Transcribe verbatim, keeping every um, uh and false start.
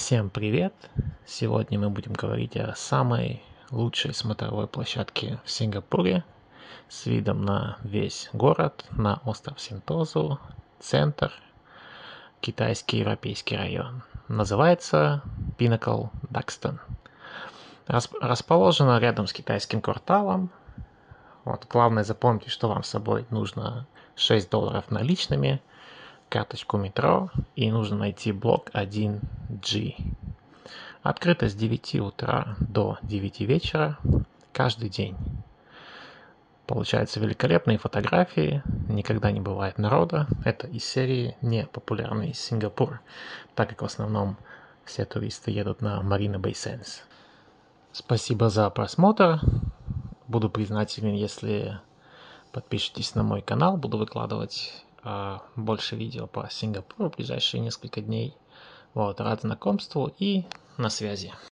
Всем привет! Сегодня мы будем говорить о самой лучшей смотровой площадке в Сингапуре с видом на весь город, на остров Сентозу, центр, китайский европейский район. Называется Pinnacle Duxton. Расположена рядом с китайским кварталом. Вот, главное запомните, что вам с собой нужно шесть долларов наличными, карточку метро, и нужно найти блок один джи. Открыто с девяти утра до девяти вечера каждый день. Получаются великолепные фотографии, никогда не бывает народа. Это из серии «Непопулярный Сингапур», так как в основном все туристы едут на Marina Bay Sands. Спасибо за просмотр. Буду признателен, если подпишитесь на мой канал. Буду выкладывать э, больше видео по Сингапуру в ближайшие несколько дней. Вот, рад знакомству и на связи.